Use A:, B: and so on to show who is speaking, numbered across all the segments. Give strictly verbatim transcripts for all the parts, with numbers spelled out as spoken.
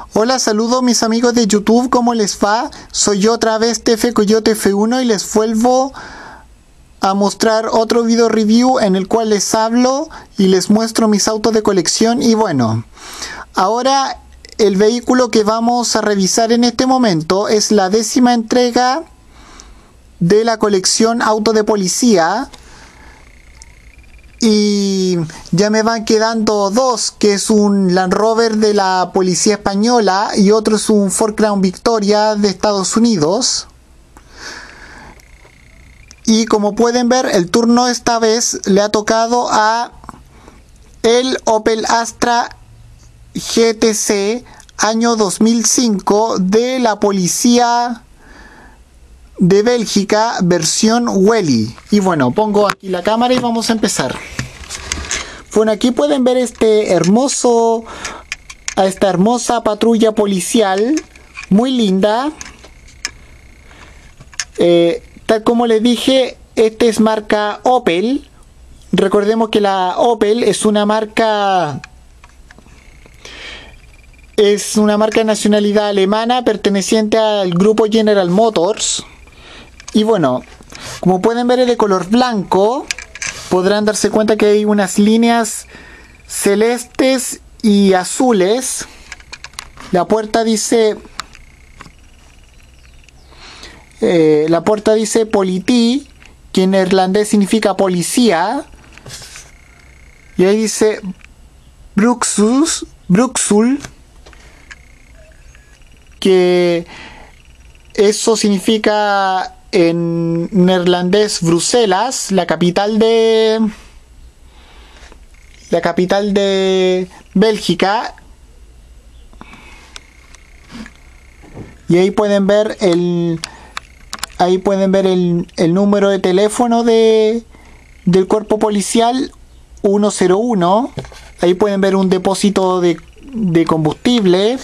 A: Hola, saludos mis amigos de YouTube, ¿cómo les va? Soy yo otra vez, Tefe Coyote F uno, y les vuelvo a mostrar otro video review en el cual les hablo y les muestro mis autos de colección. Y bueno, ahora el vehículo que vamos a revisar en este momento es la décima entrega de la colección Auto de Policía. Y ya me van quedando dos, que es un Land Rover de la Policía Española y otro es un Ford Crown Victoria de Estados Unidos. Y como pueden ver, el turno esta vez le ha tocado a el Opel Astra G T C año dos mil cinco de la Policía de Bélgica, versión Welly. Y bueno, pongo aquí la cámara y vamos a empezar. Bueno, aquí pueden ver este hermoso a esta hermosa patrulla policial, muy linda. Eh, tal como les dije, este es marca Opel. Recordemos que la Opel es una marca es una marca de nacionalidad alemana perteneciente al grupo General Motors. Y bueno, como pueden ver, es de color blanco. Podrán darse cuenta que hay unas líneas celestes y azules. La puerta dice eh, la puerta dice Politi, que en neerlandés significa policía. Y ahí dice Bruxus, Bruxul, que eso significa en neerlandés Bruselas, la capital de la capital de Bélgica. Y ahí pueden ver el ahí pueden ver el, el número de teléfono de del cuerpo policial uno cero uno. Ahí pueden ver un depósito de, de combustible.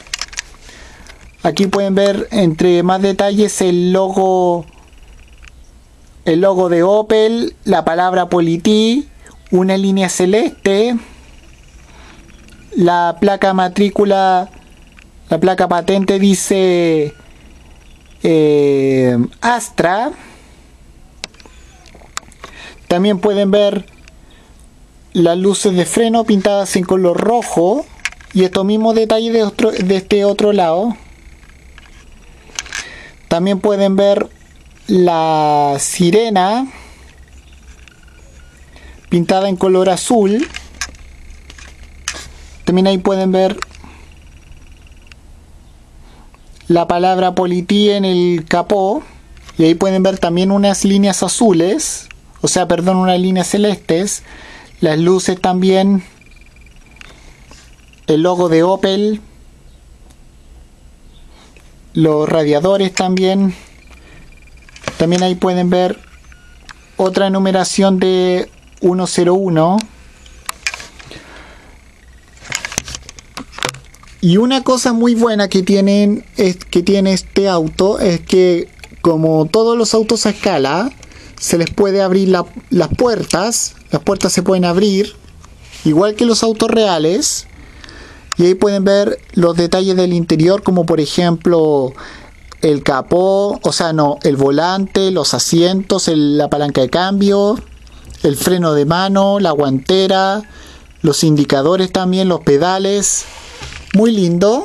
A: Aquí pueden ver entre más detalles el logo el logo de Opel, la palabra Politi, una línea celeste, la placa matrícula, la placa patente dice eh, Astra. También pueden ver las luces de freno pintadas en color rojo y estos mismos detalles de, otro, de este otro lado. También pueden ver la sirena pintada en color azul. También ahí pueden ver la palabra Politi en el capó. Y ahí pueden ver también unas líneas azules. O sea, perdón, unas líneas celestes. Las luces también. El logo de Opel. Los radiadores también. También ahí pueden ver otra numeración de uno cero uno. Y una cosa muy buena que tienen es que tiene este auto es que, como todos los autos a escala, se les puede abrir la, las puertas. Las puertas se pueden abrir igual que los autos reales. Y ahí pueden ver los detalles del interior, como por ejemplo el capó, o sea, no, el volante, los asientos, el, la palanca de cambio, el freno de mano, la guantera, los indicadores también, los pedales. Muy lindo.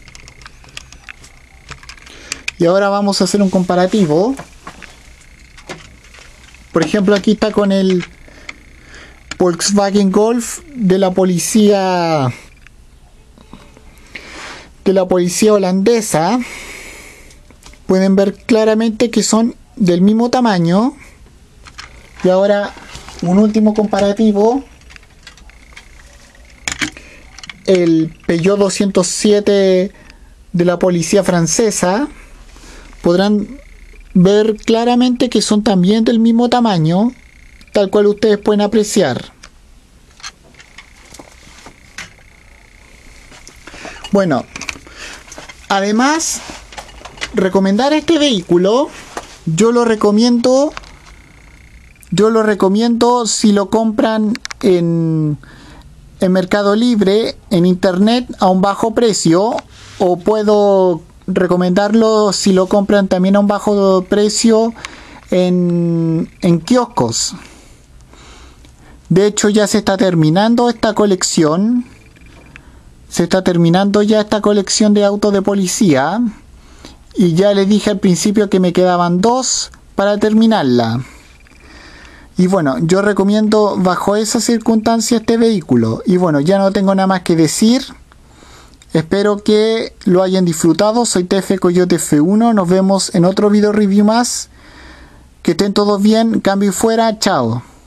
A: Y ahora vamos a hacer un comparativo. Por ejemplo, aquí está con el Volkswagen Golf de la policía de la policía holandesa. Pueden ver claramente que son del mismo tamaño. Y ahora un último comparativo. El Peugeot doscientos siete de la policía francesa. Podrán ver claramente que son también del mismo tamaño, tal cual ustedes pueden apreciar. Bueno, además, recomendar este vehículo, yo lo recomiendo, yo lo recomiendo si lo compran en, en Mercado Libre, en internet, a un bajo precio. o puedo recomendarlo si lo compran también a un bajo precio en, en kioscos. De hecho, ya se está terminando esta colección. Se está terminando ya esta colección de autos de policía. Y ya les dije al principio que me quedaban dos para terminarla. Y bueno, yo recomiendo bajo esas circunstancias este vehículo. Y bueno, ya no tengo nada más que decir. Espero que lo hayan disfrutado. Soy T F Coyote F uno. Nos vemos en otro video review más. Que estén todos bien. Cambio y fuera. Chao.